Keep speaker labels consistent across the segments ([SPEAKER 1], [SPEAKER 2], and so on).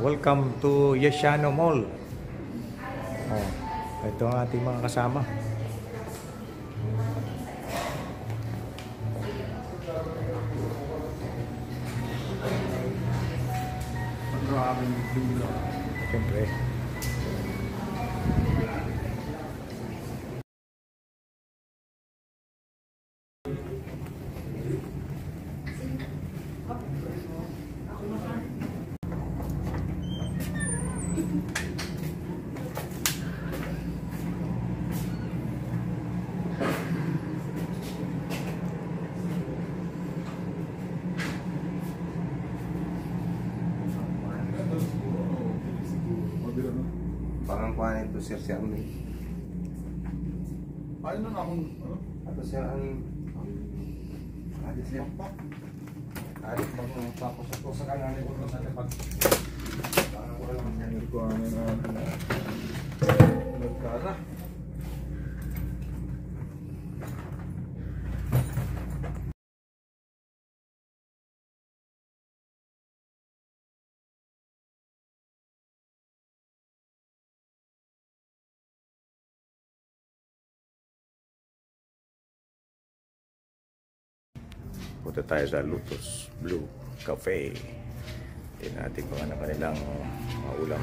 [SPEAKER 1] Welcome to Yesiano Mall. Oh, ito ang ating mga kasama. Siyempre.
[SPEAKER 2] Parang kuhanin to Sir Armin.
[SPEAKER 3] Ayun na akong ano?
[SPEAKER 2] Ato Sir Armin. Alis yan. Alis magpapos ako sa kananay ko natin pag parang wala naman yan.
[SPEAKER 3] Kuhanin na nagkara.
[SPEAKER 1] Punta tayo sa Lotus Blue Cafe. Tingnan natin kung ano kanilang ulam.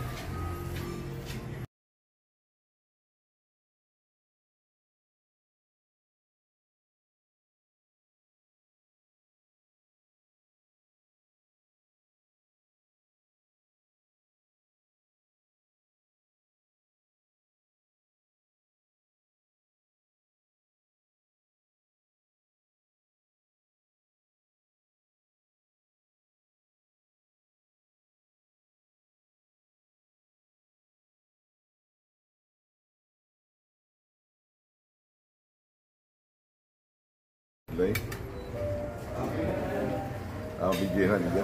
[SPEAKER 3] Baik. Bijihan dia.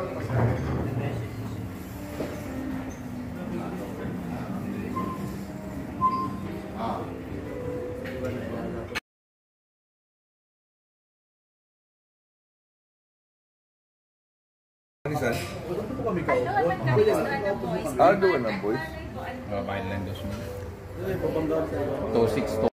[SPEAKER 3] Manisan? Doon ang boys.
[SPEAKER 4] Mainland 2,600.